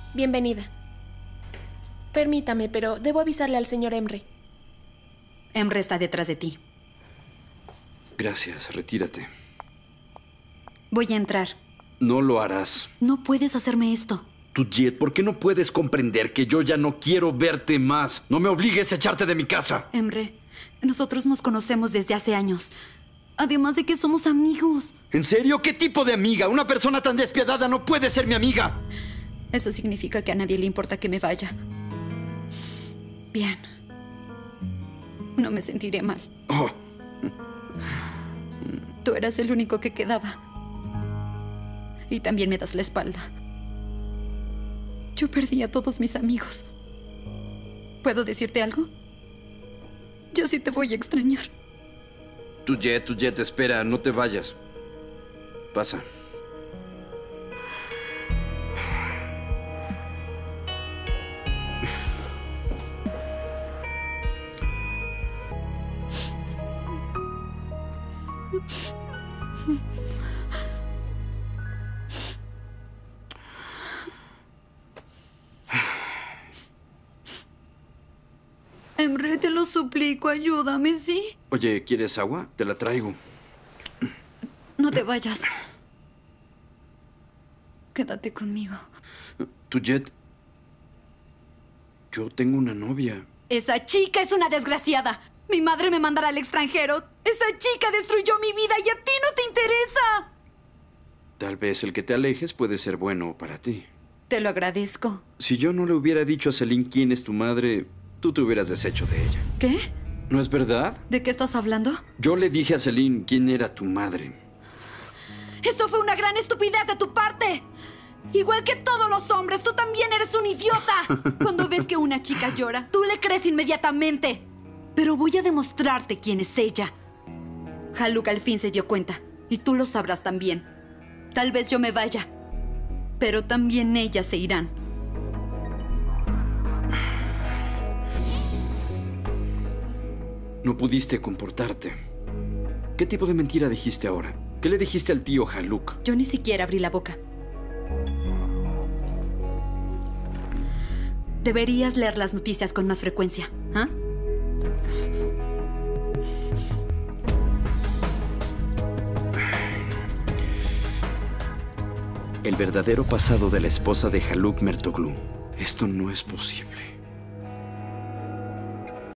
Bienvenida. Permítame, pero debo avisarle al señor Emre. Emre está detrás de ti. Gracias, retírate. Voy a entrar. No lo harás. No puedes hacerme esto. Tujet, ¿por qué no puedes comprender que yo ya no quiero verte más? No me obligues a echarte de mi casa. Emre, nosotros nos conocemos desde hace años. Además de que somos amigos. ¿En serio? ¿Qué tipo de amiga? Una persona tan despiadada no puede ser mi amiga. Eso significa que a nadie le importa que me vaya. Bien. No me sentiré mal. Oh. Tú eras el único que quedaba. Y también me das la espalda. Yo perdí a todos mis amigos. ¿Puedo decirte algo? Yo sí te voy a extrañar. Tujet, espera, no te vayas. Pasa. Emre, te lo suplico, ayúdame, ¿sí? Oye, ¿quieres agua? Te la traigo. No te vayas. Quédate conmigo. Tujet, yo tengo una novia. Esa chica es una desgraciada. Mi madre me mandará al extranjero. Esa chica destruyó mi vida y a ti no te interesa. Tal vez el que te alejes puede ser bueno para ti. Te lo agradezco. Si yo no le hubiera dicho a Celine quién es tu madre, tú te hubieras deshecho de ella. ¿Qué? ¿No es verdad? ¿De qué estás hablando? Yo le dije a Celine quién era tu madre. ¡Eso fue una gran estupidez de tu parte! Igual que todos los hombres, tú también eres un idiota. Cuando ves que una chica llora, tú le crees inmediatamente. Pero voy a demostrarte quién es ella. Haluk al fin se dio cuenta, y tú lo sabrás también. Tal vez yo me vaya, pero también ellas se irán. No pudiste comportarte. ¿Qué tipo de mentira dijiste ahora? ¿Qué le dijiste al tío Haluk? Yo ni siquiera abrí la boca. Deberías leer las noticias con más frecuencia, ¿ah? El verdadero pasado de la esposa de Haluk Mertoglu. Esto no es posible.